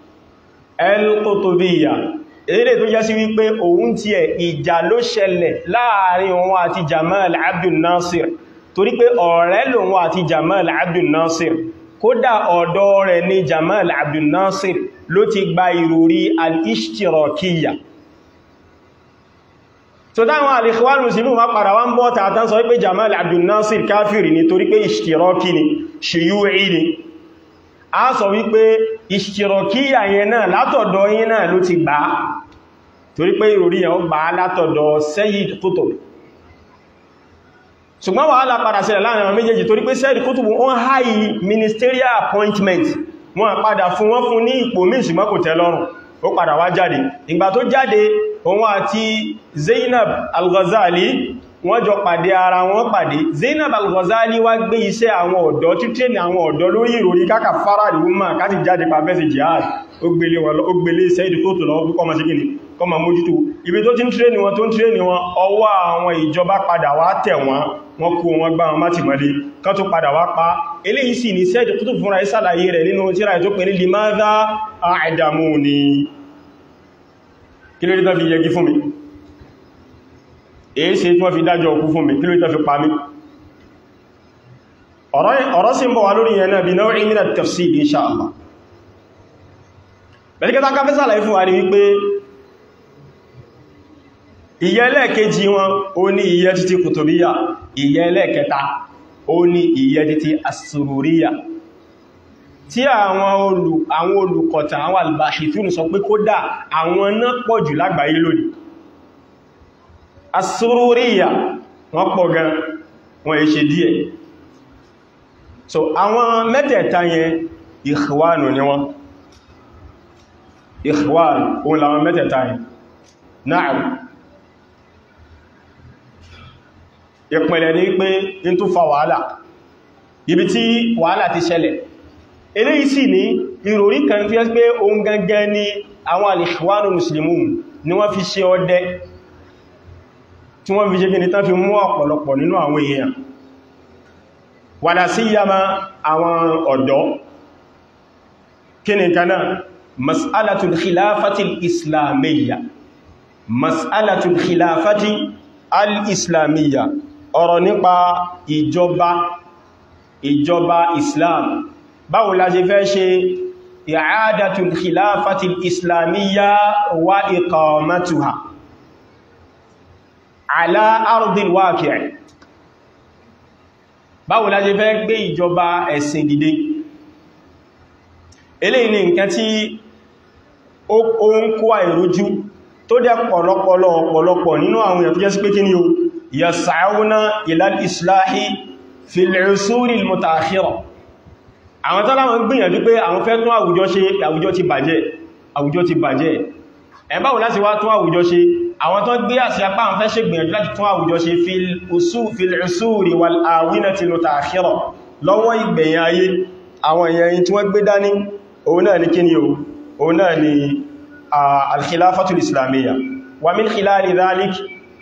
èdè tó jẹ́ sí wípé òun tí ẹ̀ ìjà ló ṣẹlẹ̀ láàrin òun àti Jamal Abdul Nasir torí pé ọ̀rẹ́ lòun àti Jamal Abdul Nasir kódà ọ̀dọ̀ rẹ̀ ni Jamal Abdul Nasir ló ti gba ìròrí al-ishtirakiyya so dáwọn al-Ikhwan Muslimun ma padà wá ń bọ́ tààtàn sọ wípé Jamal Abdul Nasir káfìrì ni torí pé ishtiraki ni shuyu'i ni a sọ wípé ishtirakiyya yẹn náà látọ̀dọ̀ yín náà ló ti gbà torí pé ìròrí yẹn ó gbà látọ̀dọ̀ Sayyid Qutb ṣùgbọ́n wàhálà padà sílẹ̀ láàrin àwọn méjèèjì torí pé Sayyid Qutb wọ́n high ministerial appointment wọ́n padà fún wọ́n fún ní ipò míì ṣùgbọ́n kò tẹ́ lọ́rùn ó padà wá jáde ìgbà tó jáde òun àti Zainab al-Ghazali wọ́n jọ pàdé ara wọn pàdé Zainab al-Ghazali wá gbé iṣẹ́ àwọn ọ̀dọ́ títẹ́ ní àwọn ọ̀dọ́ lórí ìròrí káka fara ìwúmà káti jáde pàfẹ́sì jihad ó gbélé Sayyid Qutb lọ́wọ́ púpọ̀ ma ṣe gini kọ́ ma mójútó ibi tó ti ń tírẹ́ni wọn tó ń tírẹ́ni wọn ọwọ́ àwọn ìjọba padà wá tẹ̀ wọ́n kó wọn gbá wọn mátìmọ́lé kan tó padà wá pa eléyìí sì ní Sayyid Qutb fúnra ìsàlàyé rẹ̀ nínú tírà tó pè ní limadha a'damuni kí ló rí tán fi yẹgi fún mi èé ṣe tí wọ́n fi dájọ́ òkú fún mi kí ló rí tán fi pa mí ọ̀rọ̀ sí ń bọ̀ wá lórí yẹn náà bí naw'in min at-tafsil insha Allah bẹ̀lẹ́kẹta káfẹ́sàlàyé fún wa ní wípé ìyẹ́ ẹlẹ́ẹ̀kejì wọn ó ní ìyẹ́ títí kùtùbíyà ìyẹ́ ẹlẹ́ẹ̀kẹta ó ní ìyẹ́ títí as-sururiyya tí àwọn olùkọ̀tà àwọn al-bahithun sọ pé kódà àwọn náà pọ̀ jù lágbàáyé lónìí as-sururiyya wọ́n pọ̀ gan wọ́n yẹ ṣe díẹ̀ so àwọn mẹ́tẹ̀ẹ̀ta yẹn ikhwanu ni wọ́n ikhwan òun làwọn mẹ́tẹ̀ẹ̀ta yẹn na'am ìpìnlẹ̀ ní pé in tó fa wàhálà ibi tí wàhálà ti ṣẹlẹ̀ eléyìí sì ní ìròrí kan fi ẹ́ pé ohun gangan ni àwọn al-Ikhwanul Muslimun ni wọ́n fi ṣe ọdẹ tí wọ́n fi ṣe gini tán fi mú ọ̀pọ̀lọpọ̀ nínú àwọn èèyàn wàlá síyàmá àwọn ọ̀dọ́ kí ni kaná mas'alatul khilafati al-islamiyya mas'alatul khilafati al-islamiyya ọ̀rọ̀ nípa ìjọba Islam báwo la ṣe fẹ́ ṣe i'adatul khilafati al-islamiyya wa iqamatuha ala ardil waqi' báwo la ṣe fẹ́ gbé ìjọba ẹ̀sìn dìde eléyìí ni nǹkan tí ó ń kó àìrójú tó dẹ̀ pọ̀lọpọ̀ nínú àwọn èèyàn tó jẹ́ sí pé kí ni o yas'awna ila al-islahi fil 'usuri al-muta'akhira àwọn tó láwọn gbìyànjú pé àwọn fẹ́ tún àwùjọ ṣe àwùjọ ti bàjẹ́ báwo láti wá tún àwùjọ ṣe àwọn tó gbé àṣì apá àwọn fẹ́ ṣe gbìyànjú láti tún àwùjọ ṣe fil 'usuri wal awinati al-muta'akhira lọ́wọ́ ìgbẹ̀yìn ayé àwọn èèyàn tí wọ́n gbé dání òun náà ni kí ni òun náà ni al-khilafatul islamiyya wa min khilali dhalik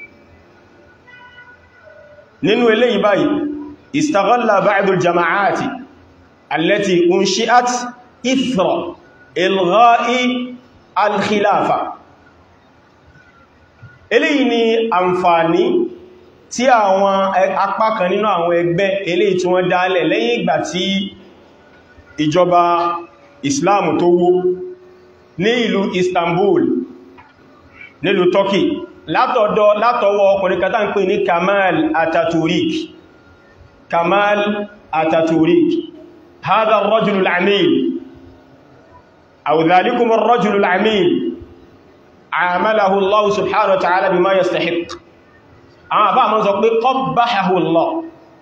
nínú eléyìí báyìí istaghalla ba'dul jama'ati allati unshi'at ithra ilgha'i al-khilafa eléyìí ni àǹfààní tí àwọn apá kan nínú àwọn ẹgbẹ́ eléyìí tí wọ́n dálẹ̀ lẹ́yìn ìgbà tí ìjọba Islam tó wó ní ìlú Istanbul nílùú Turkey látọwọ́ ọkùnrin kan tá ń pè ní Kamal Ataturk هذا الرجل العميل أو ذلكم الرجل العميل عامله الله سبحانه وتعالى بما يستحق أما من سوف قبحه الله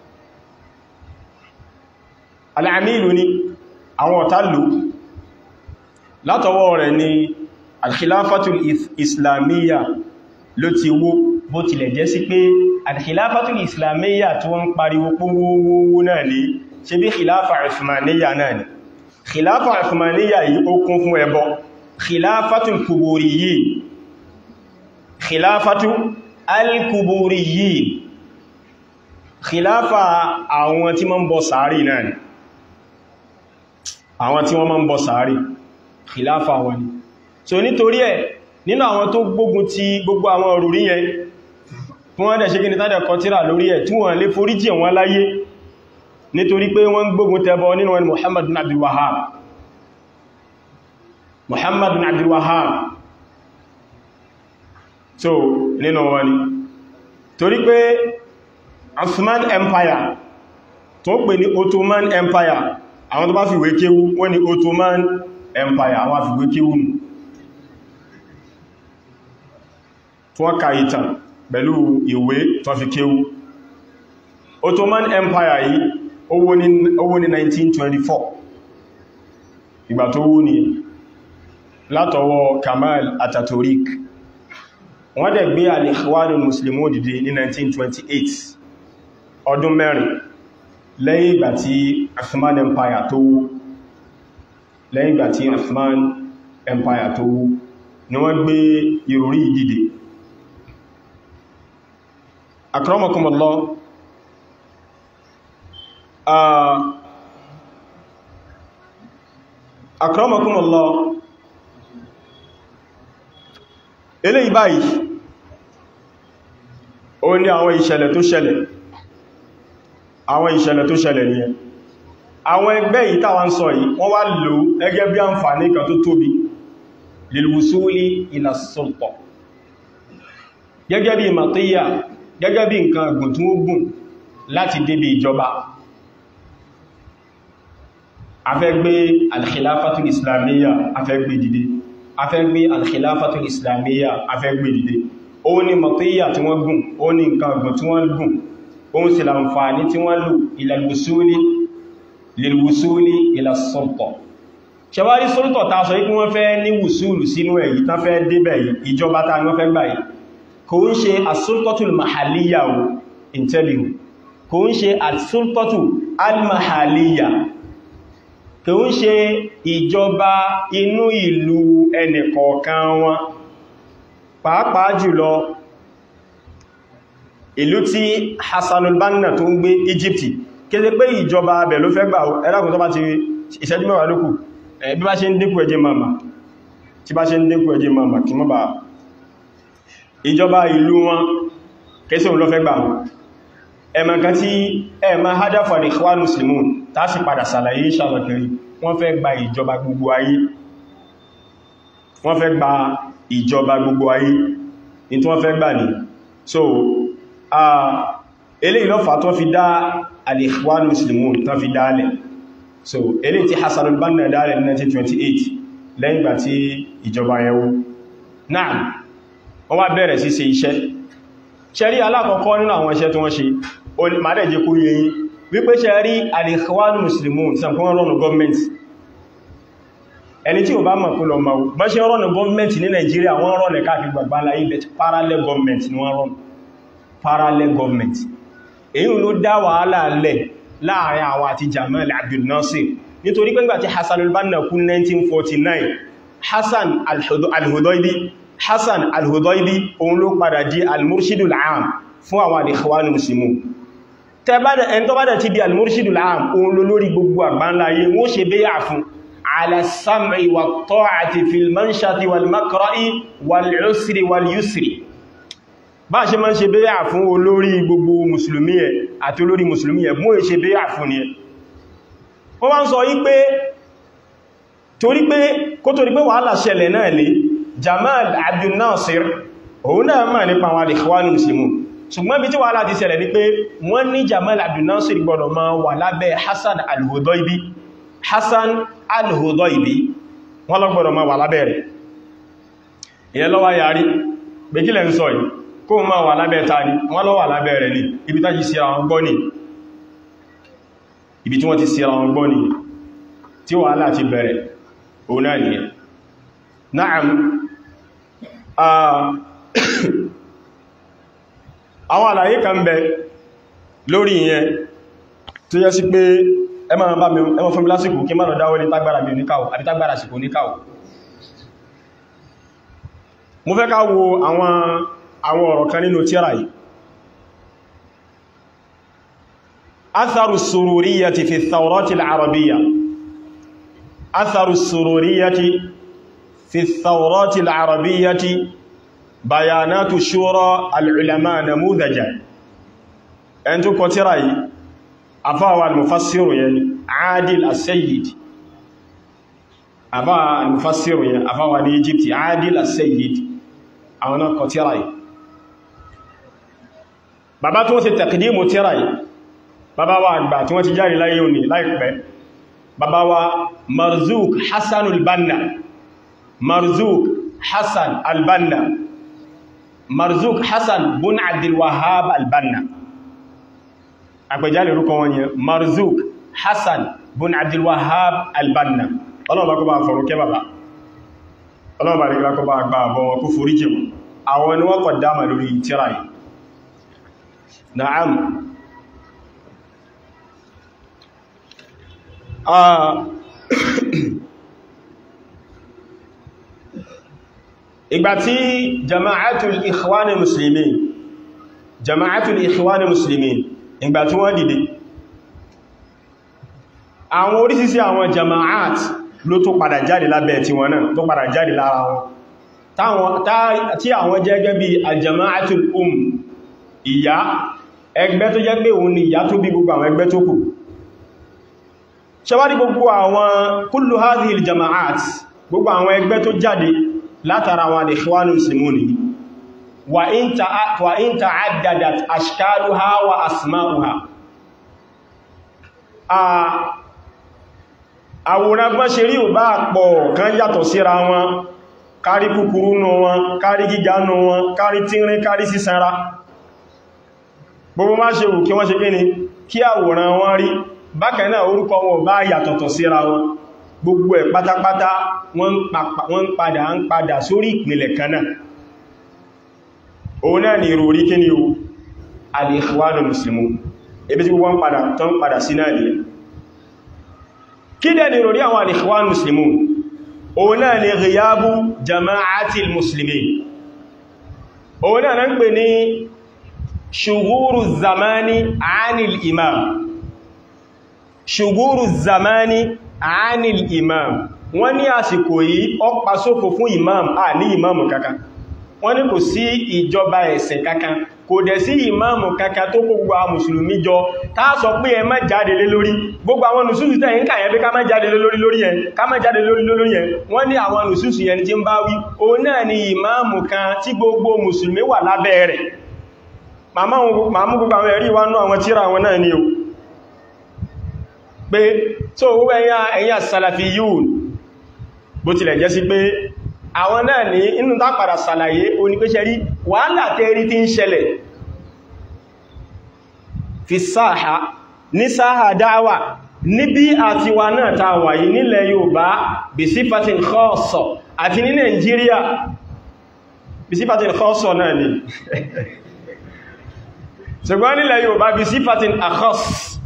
العميل ni àwọn ọ̀tálù látọwọ́ rẹ̀ ni al-khilafatul islamiyya ló ti wó bó tilẹ̀ jẹ́ sí pé al-khilafatul islamiyya tí wọ́n ń pariwo pówówó náà ní ṣe bí khilafa uthmaniyya náà ni khilafa uthmaniyya yìí ó kún fún ẹbọ khilafatul kuburiyyin khilafatu al-kuburiyyin khilafa àwọn tí wọ́n ń bọ sàárì náà ni àwọn tí wọ́n máa ń bọ sàárì khilafa wọn ni so nítorí ẹ̀ nínú àwọn tó gbógun ti gbogbo àwọn òrùrí yẹn fún wọ́n dẹ̀ ṣe kí ní tàdẹ̀ kọtíra lórí ẹ̀ tí wọ́n lè foríjì wọn láyé nítorí pé wọ́n gbógun tẹbọ nínú wọn Muhammad bin Abdul Wahhab so nínú wọn ni torí pé Ottoman Empire tó pè ní Ottoman Empire àwọn tó bá fi ìwé kéwú wọ́n ní Ottoman Empire àwọn fi ìwé kéwú nù tó wọ́n ka ìtàn pẹ̀lú ìwé tó fi kéwú. Ottoman Empire yìí ó wó ní 1924 ìgbà tó wó ní látọwọ́ Kemal Atatürk wọ́n dẹ̀ gbé al-Ikhwanul Muslimun dìde ní 1928 ọdún mẹ́rin lẹ́yìn ìgbà tí Ottoman Empire tó wó lẹ́yìn ìgbà tí Ottoman Empire tó wó ni wọ́n gbé ìròrí dìde. Akramakumullah akramakumullah eléyìí báyìí ó ní àwọn ìṣẹ̀lẹ̀ tó ṣẹlẹ̀ ní ẹ àwọn ẹgbẹ́ yìí tàwa ń sọ yìí wọ́n wá lò gẹ́gẹ́ bí àǹfààní kan tó tóbi lilwusuli ila sulta gẹ́gẹ́ bí matiyya gẹ́gẹ́ bí nǹkan gùn tí wọ́n gùn láti débi ìjọba. Afẹ́gbé al-khilafatul islamiyya afẹ́gbé dìde afẹ́gbé al-khilafatul islamiyya afẹ́gbé dìde ó ní matiyya tí wọ́n gùn ó ní nǹkan gùn tí wọ́n gùn ó ń sì láǹfààní tí wọ́n lò lilwusuli ila sulta. ṣẹwárí sulta ta sọ ikú wọ́n fẹ́ ní wùsùlù sínú èyí tán fẹ́ débẹ̀ yìí ìjọba ta wọ́n fẹ́ gbà yìí kò ń ṣe as-sultatul mahalliyya intabihu kò ń ṣe as-sultatul al-mahalliyya kò ń ṣe ìjọba inú ìlú ẹnìkọ̀ọ̀kan wọn pàápàá jùlọ ìlú tí Hassanul Banna tó ń gbé Egypti kéde pé ìjọba abẹ̀ ló fẹ́ gbà ẹlákùn tó bá ti ìṣẹ́jú mẹ́wàá lókù bí bá ṣe ń dínkù ẹjẹ́ mama tí bá ṣe ń dínkù ẹjẹ́ mama kí mọ́ bá ìjọba ìlú wọn kéṣe òun ló fẹ́ gbà ẹ̀mọ̀kan tí ẹ̀mọ̀ hadafa al-Ikhwanul Muslimun tàṣì padà sàlàyé ìṣàlọ̀kẹ̀rí wọ́n fẹ́ gba ìjọba gbogbo ayé wọ́n fẹ́ gba ìjọba gbogbo ayé ní tí wọ́n fẹ́ gbà ní so eléyìí ló fà tó fi dá al-Ikhwanul Muslimun tó fi dálẹ̀ so eléyìí tí Hassanul Banna dálẹ̀ ní 1928 lẹ́yìn ìgbà tí ìjọba yẹwó náà wọ́n wá bẹ̀rẹ̀ sí ṣe iṣẹ́ ṣẹ́rí alákọ̀ọ́kọ́ nínú àwọn iṣẹ́ tí wọ́n ṣe màádẹ̀jẹ́ kó yẹ yìí wípé ṣẹ́rí al-Ikhwanul Muslimun sàkún rọ̀nù gọ́ọ̀mẹ́ntì ẹni tí ò bá mọ̀ kúlọ ma bá ṣe rọ̀nù gọ́ọ̀mẹ́ntì ní Nàìjíríà wọ́n rọ̀nù káàkiri gbàgbà láyé bet parallel government ni wọ́n rọ̀nù parallel government èyí ló dá wàhálà lẹ̀ láàrin àwọn àti Jamal Abdul Nasir nítorí pé nígbàtí Hassanul Banna kú 1949 Hassan al-Hudaybi òun ló padà di al-Murshidul Aam fún àwọn al-Ikhwanul Muslimun ẹni tó bá dẹ̀ ti di al-Murshidul Aam òun ló lórí gbogbo àgbánláyé wọ́n ṣe béyà fún ala sam'i wa ta'ati fil manshati wal makra'i wal usri wal yusri bá ṣe máa ń ṣe béyà fún olórí gbogbo mùsùlùmí ẹ̀ àti olórí mùsùlùmí ẹ̀ mú ṣe béyà fún ni ẹ̀ wọ́n wá ń sọ yí pé torí pé wàhálà ṣẹlẹ̀ náà lè Jamal Abdul Nasir òun náà máa nípa àwọn al-Ikhwanul Muslimun ṣùgbọ́n bí tí wàhálà ti ṣẹlẹ̀ ní pé wọ́n ní Jamal Abdul Nasir gbọ́dọ̀ máa wà lábẹ́ Hassan al-Hudaybi wọ́n lọ gbọ́dọ̀ máa wà lábẹ́ rẹ̀ ìyẹn lọ́wọ́ yarí pé kílẹ̀ ń sọ yìí kó máa wà lábẹ́ ta ni wọ́n lọ wà lábẹ́ rẹ̀ ní ibi tá jí sí ara wọn gbọ́ ní ibi tí wọ́n ti sí ara wọn gbọ́ ní tí wàhálà ti bẹ̀rẹ̀ òun náà nìyẹn Na'am àwọn àlàyé kan bẹ lórí ìyẹn tó yẹ sí pé ẹ máa fún mi lásìkò kí má lọ dáwọ́ ní tágbára mi oníkàwò àbí tágbára àsìkò oníkàwò mo fẹ́ ká wo àwọn ọ̀rọ̀ kan nínú tírà yìí atharu sururiyyati fi thawrati al-arabiyya atharu sururiyyati في الثورات العربية بيانات شورى العلماء نموذجا أنتو كتراي أفاوى المفسر يعني عادل السيد أفاوى المفسر يعني أفاوى الإيجيبتي عادل السيد أونا كتراي bàbá tó ń ṣe taqdimu tírà yìí bàbá wa àgbà tí wọ́n ti jáde láyé òní láìpẹ́ bàbá wa Marzouk Hassan al-Banna Marzouk Hassan al-Banna Marzouk Hassan bun Abdul Wahhab al-Banna àpẹjálẹ̀ orúkọ wọn yẹn Marzouk Hassan bun Abdul Wahhab al-Banna ọlọ́run bá kó bá fọ̀rọ̀kẹ́ bàbá ọlọ́run bá rí lákọ́ bá gbà àbọ̀ wọn kó forí jẹun àwọn ni wọ́n kọ̀ dáma lórí tírà yìí na'am ìgbàtí jama'atul ikhwani muslimin ìgbàtí wọ́n dìde àwọn orísìsí àwọn jama'at ló tó padà jáde lábẹ́ tí wọn náà tó padà jáde lára wọn tí àwọn jẹ́ gẹ́gẹ́ bí al-jama'atul ìyá ẹgbẹ́ tó jẹ́ pé òun ni ìyá tó bí gbogbo àwọn ẹgbẹ́ tó kù ṣẹwárí gbogbo àwọn kullu hadhihi al-jama'at gbogbo àwọn ẹgbẹ́ tó jáde látara àwọn al-ikhwanul muslimuni wa in ta'addadat ashkaluha wa asma'uha àwòrán gbọ́n ṣe rí ò bá pọ̀ kan yàtọ̀ síra wọn kárí kúkúrú nù wọn kárí gíga nù wọn kárí tínrín kárí sísanra gbogbo má ṣe wù kí wọ́n ṣe pé ni kí àwòrán wọn rí bákan náà orúkọ wọn bá yàtọ̀tọ̀ síra wọn gbogbo ẹ̀ pátápátá wọ́n padà sórí ìpìlẹ̀ kan náà òun náà ni ìròrí kí ni o al-ikhwanul muslimun ebi tí gbogbo tán padà sí náà nìyẹn kí dẹ̀ ni ìròrí àwọn al-ikhwanul muslimun òun náà ni ghiyabu jama'atil muslimin òun náà ń pè ní ṣùgbúrù zamani anil imam ṣùgbúrù zamani anil imam wọ́n ní àsìkò yìí ó pa sófò fún imam ní imam kankan wọ́n ní kò sí ìjọba ẹ̀sìn kankan kò dẹ̀ sí imam kankan tó kó gbogbo àwọn mùsùlùmí jọ táà sọ pé ẹ má jáde lé lórí gbogbo àwọn nùsùsù tẹ́yìn káyẹ̀ pé ká má jáde lé lórí yẹn ká má jáde lórí yẹn wọ́n ní àwọn nùsùsù yẹn tí ń bá wí òun náà ni imam kan tí gbogbo mùsùlùmí wà lábẹ́ rẹ̀ màmú gbogbo àwọn ẹ̀rí wá náà àwọn tíra wọn náà ni o pé tó owó ẹ̀yà salafiyun bó tilẹ̀ jẹ́ sí pé àwọn náà ní inú tápàdà sàlàyé onípéṣẹ́ rí wàhálà tẹ́rí tí ń ṣẹlẹ̀ fi sáà ní sáà dáwà níbí àti wà náà ta wà yìí nílẹ̀ Yorùbá bí sífàtín khassa àti ní Nàìjíríà bí sífàtín khassa náà ni ṣùgbọ́n nílẹ̀ Yorùbá bí sífàtín akhas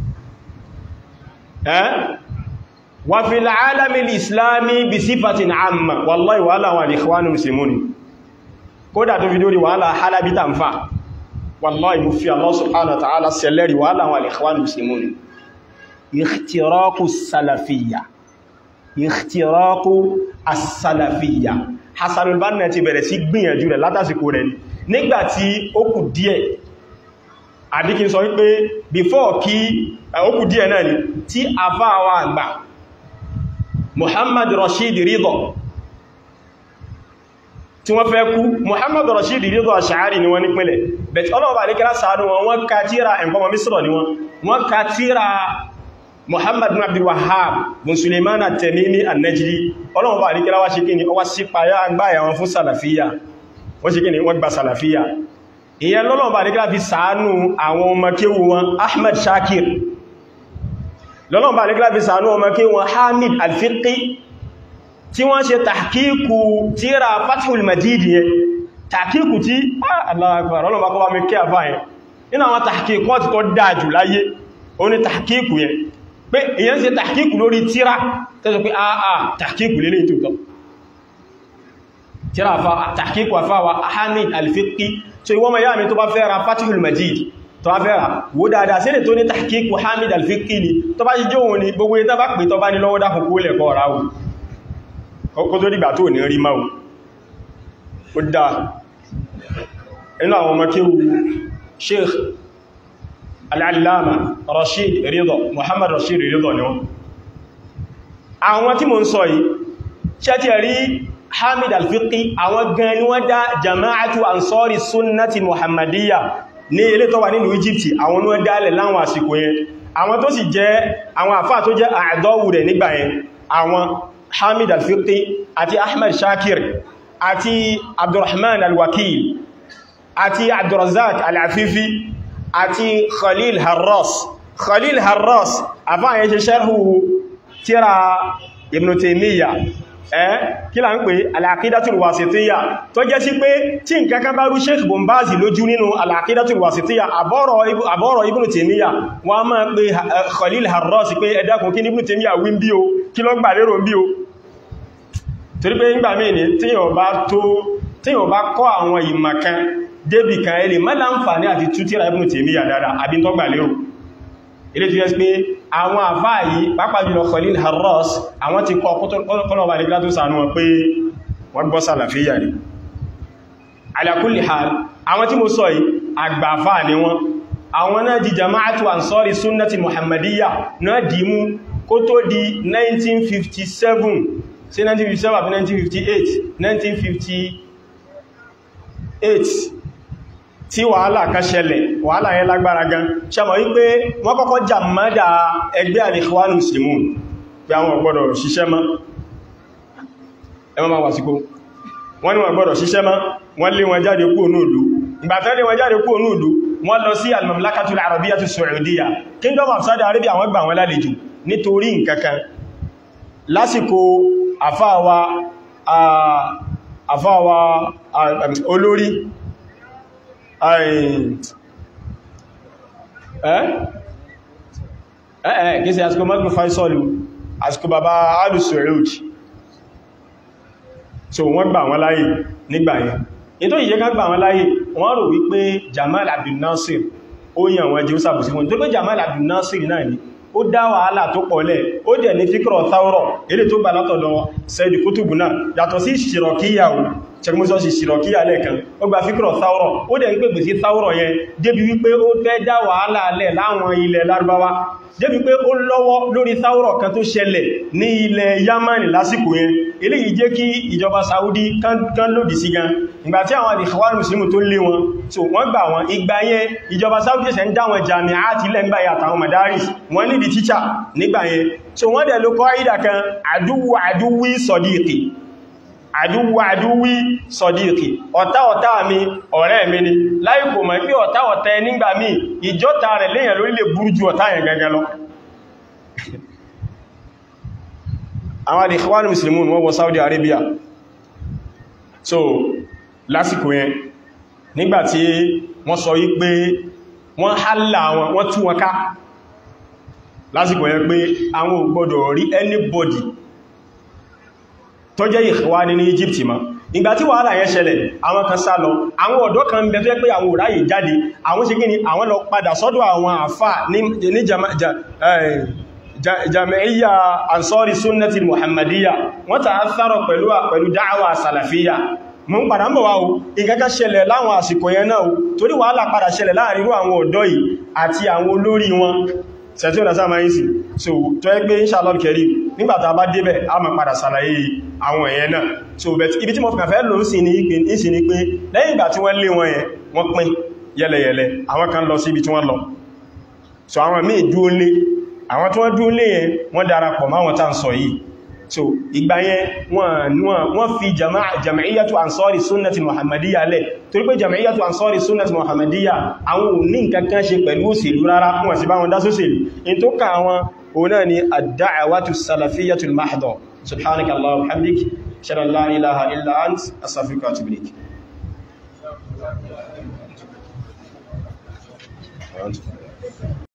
wa fil alamil islami bí sífàtín amma wallahi wàhálà wà ní ikhwanul muslimuni kódà tó fi dórí wàhálà halabita ń fa wallahi mú fi Allah subhanahu wa ta'ala sẹlẹ̀rì wàhálà wà ní ikhwanul muslimuni ikhtiraku salafiyya Hassanul Banna ti bẹ̀rẹ̀ sí gbìyànjú rẹ̀ látàsìkò rẹ̀ nígbàtí ó kù díẹ̀ àdíkí sọ wípé before kí ókù díẹ̀ náà ni tí àfáàwà àgbà Muhammad Rashid Ridha tí wọ́n fẹ́ kú Muhammad Rashid Ridha Ash'ari ni wọ́n nípínlẹ̀ bẹ̀t ọlọ́ọ̀bà ní kílá sàánú wọ́n ká tíra ẹ̀kọ́mọ̀ Misra ni wọ́n ká tíra Muhammad bin Abdul Wahhab bin Sulaiman at-Tamimi an-Najdi ọlọ́ọ̀bà ní kílá wá ṣe kí ni ọwá sí payá agbáyà wọn fún Salafiyya wọ́n ṣe kí ni wọ́n gba Salafiyya ìyẹn lọ́lọ́ọ̀bà ní kílá fi sàánú àwọn ọmọ kéwú wọn Ahmad Shakir lọ́lọ́ọ̀bà ní kílá fi sàánú ọmọ kéwú wọn Hamid al-Fiqi tí wọ́n ṣe tàkíkù tíra Fathul Majid yẹn tàkíkù tí Allahu Akbar ọlọ́mà kọwa mi kí àfá yẹn nínú àwọn tàkíkù tí tó dájú láyé o ní tàkíkù yẹn pé èyàn ṣe tàkíkù lórí tíra tẹ́sọ pé tàkíkù lélé ìtòtọ́ tíra tàkíkù àfáwà Hamid al-Fiqi so ìwọ́n mọ̀ yá mi tó bá fẹ́ ra Fathul Majid tó bá fẹ́ ra wó dáadáa sí lè tó ní tàkíkù Hamid al-Fiqi ni tó bá jíjọ́ òun ni gbogbo ìta bá pè tó bá ní lọ́wọ́ dákùn kó lẹ̀kọ́ ọ̀rá kó tó dìgbà tó ní rí máa ó dá inú àwọn ọmọ kéwú Sheikh al-Allama Rashid Ridha Muhammad Rashid Ridha ni wọ́n àwọn tí mo ń sọ yìí ṣe tí rí Hamid al-Fiqi àwọn gan ni wọ́n dá jama'atu ansori sunnati Muhammadiyya ní ilé tó wà nínú Egypt àwọn ní wọ́n dálẹ̀ láwọn àsìkò yẹn àwọn tó sì jẹ́ àwọn àfáà tó jẹ́ àdọ́wù rẹ̀ nígbà yẹn àwọn Hamid al-Fiqi àti Ahmed Shakir àti Abdurrahman al-Wakil àti Abdurrazak al-Afifi àti Khalil Harras àfáà yẹn ṣe sharhu tírà Ibn Taymiyyah kí la ń pè al-Aqidatul Wasitiyyah tó jẹ́ sí pé tí nǹkankan bá rú Sheikh Bin Baz lójú nínú al-Aqidatul Wasitiyyah àbọ́rọ̀ Ibn Taymiyyah wọ́n máa pè Khalil Harras pé ẹ dákun kí ní Ibn Taymiyyah wí ń bí o kí ló gbà lérò ń bí o torí pé nígbà míì ní tíyàn bá kọ́ àwọn ìmọ̀kan débì kan ẹlẹ̀ má láǹfààní àti tútírà Ibn Taymiyyah dáadáa àbí tó gbà lérò ilé tí yẹ́ pé àwọn àfáà yìí pàápàá jùlọ Khalil Harras àwọn ti kọ́ kọ́nà wà ní gílá tó sànú wọn pé wọ́n gbọ́ sàlàfíyà rí ala kulli hal àwọn tí mo sọ yìí àgbàfáà ni wọ́n àwọn náà di jama'atu ansari sunnati muhammadiyya náà dì mú kó tó di 1957 sí 1957 àbí 1958 tí wàhálà kan ṣẹlẹ̀ wàhálà yẹn lágbára gan ṣàmọ̀ wípé wọ́n kọ́kọ́ jàmádà ẹgbẹ́ al-Ikhwanul Muslimun pé àwọn ọ̀gbọ́dọ̀ ṣiṣẹ́ mọ́ ẹmọ́ ma wà síkó wọ́n ní wọ́n gbọ́dọ̀ ṣiṣẹ́ mọ́ wọ́n lé wọn jáde kúrò ní ìlú ìgbà tán lé wọn jáde kúrò ní ìlú wọ́n lọ sí al-Mamlakatul Arabiyyatu Saudiya Kingdom of Saudi Arabia wọ́n gbà wọn lálejò nítorí nǹkankan lásìkò àfáwà olórí kìí sí àsìkò Maghrib Faisal àsìkò bàbá Alu Saud so wọ́n gbà wọ́n láyé nígbà yẹn ètò ìyẹ́ ká gbà wọ́n láyé wọ́n rò wípé Jamal Abdel Nasir ó yàn wọ́n jẹ́ ó sàbòsí wọn tó pé Jamal Abdel Nasir náà ni ó dá wàhálà tó pọ̀lẹ̀ ó dẹ̀ ní fíkọ̀rọ̀ Thawra èdè tó gbà látọ̀dọ̀ Sayyid Qutb náà yàtọ̀ sí Shirokiyya ṣẹgbùsọ́ sí Shirokiyya lẹ́ẹ̀kan ó gba fíkọ̀rọ̀ Thawra ó dẹ̀ ń pèpè sí Thawra yẹn débi wípé ó fẹ́ dá wàhálà lẹ̀ láwọn ilẹ̀ Lárúbáwá débi pé ó lọ́wọ́ lórí Thawra kan tó ṣẹlẹ̀ ní ilẹ̀ Yamani lásìkò yẹn eléyìí jẹ́ kí ìjọba Saudi kan lòdì sí gan ìgbàtí àwọn Ikhwanul Muslimun tó lé wọn so wọ́n gbà wọn ìgbà yẹn ìjọba Saudi ṣe ń dá wọn jami'ati lẹ́gbà àtàwọn madaris wọ́n nídi tíṣà nígbà yẹn so wọ́n dẹ̀ ló kọ́ ìdà kan àdúwí sọ̀díkì ọ̀tá mi ọ̀rẹ́ mi ni láì kò mọ̀ pé ọ̀tá ẹ nígbà míì ìjọta rẹ̀ léyàn lórí lè burú ju ọ̀tá yẹn gẹ́gẹ́ lọ àwọn Ikhwanul Muslimun wọ́n wọ Saudi Arabia so lásìkò yẹn nígbàtí wọ́n sọ yí pé wọ́n hálà wọ́n tú wọn ká lásìkò yẹn pé àwọn ò gbọdọ̀ rí anybody tó jẹ́ Ikhwani ní Egypt ma ìgbà tí wàhálà yẹn ṣẹlẹ̀ àwọn kan sá lọ àwọn ọ̀dọ́ kan bẹ̀ fẹ́ pé àwọn ò ráyè jáde àwọn ṣe gíní àwọn lọ padà sọ́dọ̀ àwọn àfà ní Jam'iyya Ansari Sunnati Muhammadiyya wọ́n ta atharo pẹ̀lú da'wa salafiyya mú ń padà ń bọ̀ wá o ìkẹ́kẹ́ ṣẹlẹ̀ láwọn àsìkò yẹn náà torí wàhálà padà ṣẹlẹ̀ láàrin àwọn ọ̀dọ́ yìí àti àwọn olórí wọn ṣẹ̀tí ọ̀nà sáà máa ń sì so tó ẹgbẹ́ inshallah karim nígbàtà bá débẹ̀ a máa padà ṣàlàyé àwọn èèyàn náà so bet ibi tí mo fẹ́ lò sí ní pé lẹ́yìn ìgbà tí wọ́n lé wọn yẹn wọ́n pín yẹlẹyẹlẹ àwọn kan lọ sí ibi tí wọ́n lọ so àwọn míì dúó lé àwọn tí wọ́n dúó lé yẹn wọ́n darapọ̀ máwọn tá ń sọ yìí so ìgbà yẹn wọ́n fi Jam'iyyatu Ansari Sunnati Muhammadiyya lẹ̀ torí pé Jam'iyyatu Ansari Sunnati Muhammadiyya àwọn ò ní nǹkan kan ṣe pẹ̀lú òṣèlú rárá wọ́n sì bá wọn dá sóṣèlú in tó ká àwọn òun náà ni ad-da'watu salafiyyatu al-mahdha subhanaka Allahumma wa bihamdik ashhadu an la ilaha illa ant astaghfiruka wa atubu ilayk